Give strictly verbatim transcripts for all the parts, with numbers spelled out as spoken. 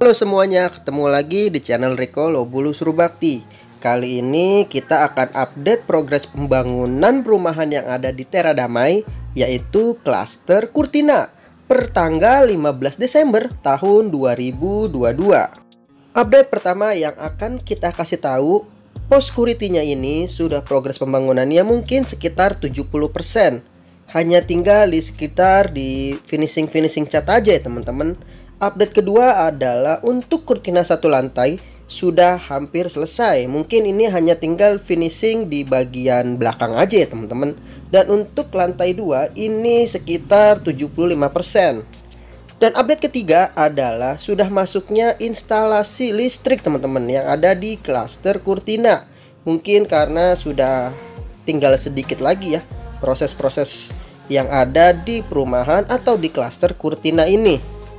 Halo semuanya, ketemu lagi di channel Riko Lobulu Surubakti. Kali ini kita akan update progres pembangunan perumahan yang ada di Tera Damai, yaitu klaster Kurtina per tanggal lima belas Desember tahun dua ribu dua puluh dua. Update pertama yang akan kita kasih tahu, pos security-nya ini sudah progres pembangunannya mungkin sekitar tujuh puluh persen. Hanya tinggal di sekitar di finishing-finishing cat aja ya teman-teman. Update kedua adalah untuk kurtina satu lantai sudah hampir selesai. Mungkin ini hanya tinggal finishing di bagian belakang aja ya teman-teman. Dan untuk lantai dua ini sekitar tujuh puluh lima persen. Dan update ketiga adalah sudah masuknya instalasi listrik teman-teman yang ada di klaster Kurtina. Mungkin karena sudah tinggal sedikit lagi ya proses-proses yang ada di perumahan atau di klaster Kurtina ini.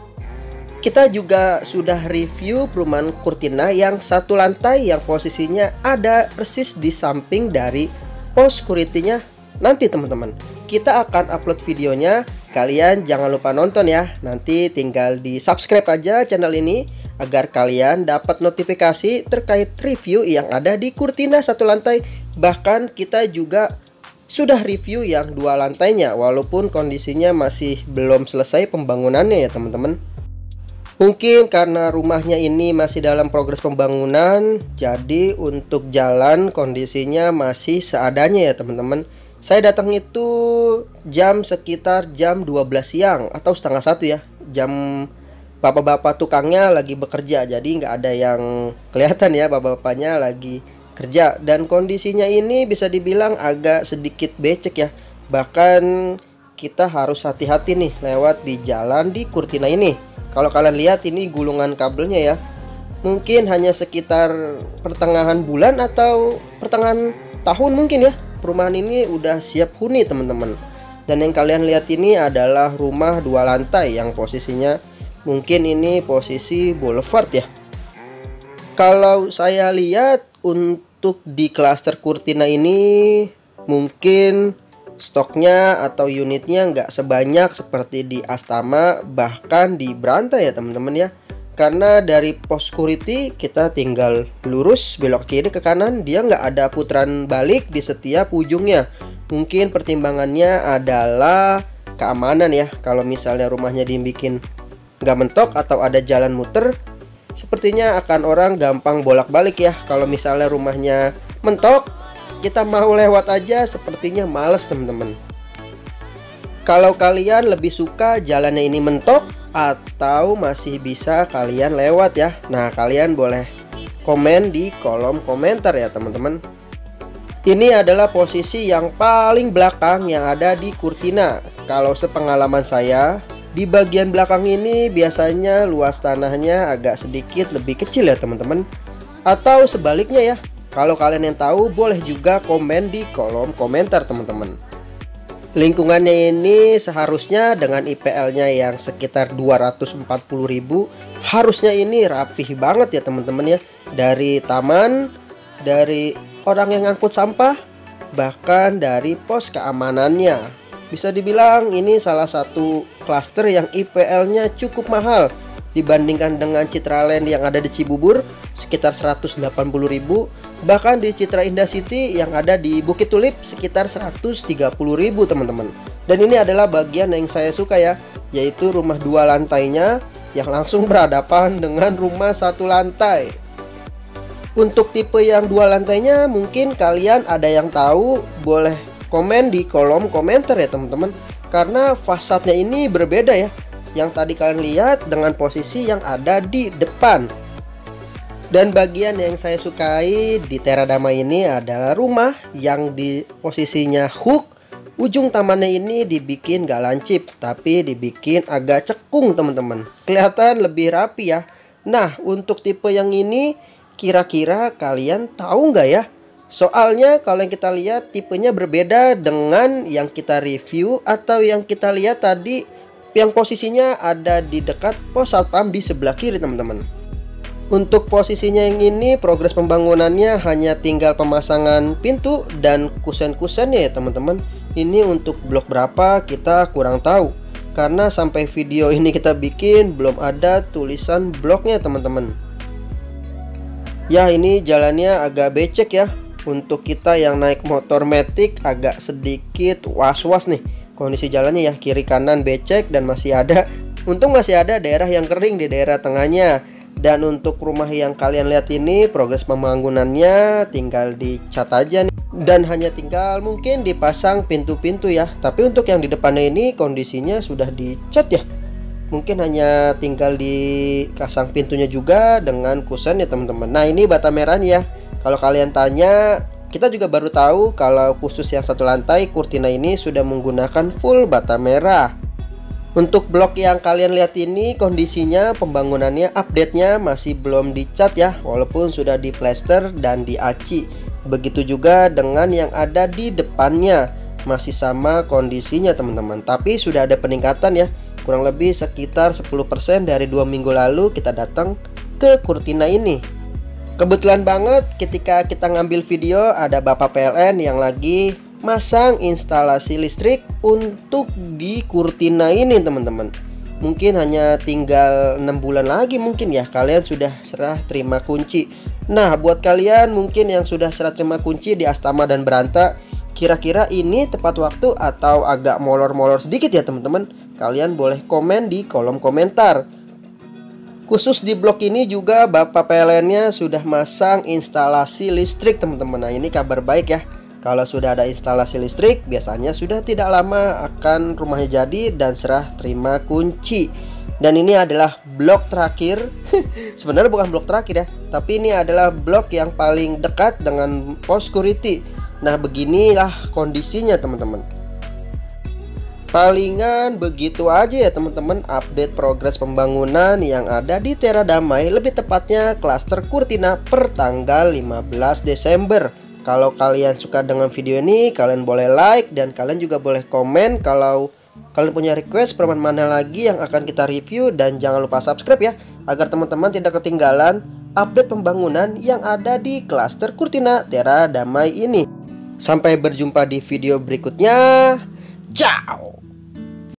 Kita juga sudah review perumahan Kurtina yang satu lantai yang posisinya ada persis di samping dari pos security-nya nanti teman-teman. Kita akan upload videonya, kalian jangan lupa nonton ya. Nanti tinggal di subscribe aja channel ini agar kalian dapat notifikasi terkait review yang ada di Kurtina satu lantai. Bahkan kita juga sudah review yang dua lantainya, walaupun kondisinya masih belum selesai pembangunannya ya teman-teman. Mungkin karena rumahnya ini masih dalam progres pembangunan, jadi untuk jalan kondisinya masih seadanya ya teman-teman. Saya datang itu jam sekitar jam dua belas siang atau setengah satu ya. Jam bapak-bapak tukangnya lagi bekerja, jadi nggak ada yang kelihatan ya bapak-bapaknya lagi kerja. Dan kondisinya ini bisa dibilang agak sedikit becek ya. Bahkan kita harus hati-hati nih lewat di jalan di Kurtina ini. Kalau kalian lihat ini gulungan kabelnya ya, mungkin hanya sekitar pertengahan bulan atau pertengahan tahun mungkin ya, perumahan ini udah siap huni teman-teman. Dan yang kalian lihat ini adalah rumah dua lantai yang posisinya mungkin ini posisi boulevard ya. Kalau saya lihat untuk di klaster Kurtina ini mungkin stoknya atau unitnya nggak sebanyak seperti di Astama, bahkan di Branta ya teman-teman ya. Karena dari pos security kita tinggal lurus belok kiri ke kanan, dia nggak ada putaran balik di setiap ujungnya. Mungkin pertimbangannya adalah keamanan ya. Kalau misalnya rumahnya dibikin nggak mentok atau ada jalan muter, sepertinya akan orang gampang bolak-balik ya. Kalau misalnya rumahnya mentok, kita mau lewat aja sepertinya males teman-teman. Kalau kalian lebih suka jalannya ini mentok atau masih bisa kalian lewat ya, nah kalian boleh komen di kolom komentar ya teman-teman. Ini adalah posisi yang paling belakang yang ada di Kurtina. Kalau sepengalaman saya, di bagian belakang ini biasanya luas tanahnya agak sedikit lebih kecil ya teman-teman. Atau sebaliknya ya. Kalau kalian yang tahu boleh juga komen di kolom komentar teman-teman. Lingkungannya ini seharusnya dengan I P L-nya yang sekitar dua ratus empat puluh ribu, harusnya ini rapih banget ya teman-teman ya. Dari taman, dari orang yang ngangkut sampah, bahkan dari pos keamanannya. Bisa dibilang ini salah satu klaster yang I P L-nya cukup mahal dibandingkan dengan Citraland yang ada di Cibubur sekitar seratus delapan puluh ribu, bahkan di Citra Indah City yang ada di Bukit Tulip sekitar seratus tiga puluh ribu teman-teman. Dan ini adalah bagian yang saya suka ya, yaitu rumah dua lantainya yang langsung berhadapan dengan rumah satu lantai. Untuk tipe yang dua lantainya mungkin kalian ada yang tahu, boleh komen di kolom komentar ya teman-teman. Karena fasadnya ini berbeda ya, yang tadi kalian lihat dengan posisi yang ada di depan. Dan bagian yang saya sukai di Tera Damai ini adalah rumah yang di posisinya hook. Ujung tamannya ini dibikin gak lancip, tapi dibikin agak cekung teman-teman. Kelihatan lebih rapi ya. Nah untuk tipe yang ini kira-kira kalian tahu nggak ya? Soalnya kalau yang kita lihat tipenya berbeda dengan yang kita review atau yang kita lihat tadi, yang posisinya ada di dekat pos satpam di sebelah kiri teman-teman. Untuk posisinya yang ini progres pembangunannya hanya tinggal pemasangan pintu dan kusen-kusennya ya teman-teman. Ini untuk blok berapa kita kurang tahu. karena sampai video ini kita bikin belum ada tulisan bloknya teman-teman. Ya, ini jalannya agak becek ya. Untuk kita yang naik motor matic agak sedikit was-was nih kondisi jalannya ya, kiri kanan becek dan masih ada, untung masih ada daerah yang kering di daerah tengahnya. Dan untuk rumah yang kalian lihat ini progres pembangunannya tinggal dicat aja nih, dan hanya tinggal mungkin dipasang pintu-pintu ya. Tapi untuk yang di depannya ini kondisinya sudah dicat ya, mungkin hanya tinggal dipasang pintunya juga dengan kusen ya teman-teman. Nah, ini bata merahnya ya. Kalau kalian tanya, kita juga baru tahu kalau khusus yang satu lantai Kurtina ini sudah menggunakan full bata merah. Untuk blok yang kalian lihat ini kondisinya pembangunannya update-nya masih belum dicat ya, walaupun sudah di plester dan diaci. Begitu juga dengan yang ada di depannya, masih sama kondisinya teman-teman. Tapi sudah ada peningkatan ya, kurang lebih sekitar sepuluh persen dari dua minggu lalu kita datang ke Kurtina ini. Kebetulan banget ketika kita ngambil video ada Bapak P L N yang lagi masang instalasi listrik untuk di Kurtina ini teman-teman. Mungkin hanya tinggal enam bulan lagi mungkin ya kalian sudah serah terima kunci. Nah, buat kalian mungkin yang sudah serah terima kunci di Astama dan Beranta, kira-kira ini tepat waktu atau agak molor-molor sedikit ya teman-teman? Kalian boleh komen di kolom komentar. Khusus di blok ini juga Bapak P L N-nya sudah masang instalasi listrik teman-teman. Nah, ini kabar baik ya. Kalau sudah ada instalasi listrik, biasanya sudah tidak lama akan rumahnya jadi dan serah terima kunci. Dan ini adalah blok terakhir. Sebenarnya bukan blok terakhir ya, tapi ini adalah blok yang paling dekat dengan pos security. Nah, beginilah kondisinya teman-teman. Palingan begitu aja ya teman-teman update progres pembangunan yang ada di Tera Damai, lebih tepatnya klaster Kurtina per tanggal lima belas Desember. Kalau kalian suka dengan video ini, kalian boleh like dan kalian juga boleh komen kalau kalian punya request permainan mana lagi yang akan kita review. Dan jangan lupa subscribe ya, agar teman-teman tidak ketinggalan update pembangunan yang ada di klaster Kurtina Tera Damai ini. Sampai berjumpa di video berikutnya. Ciao.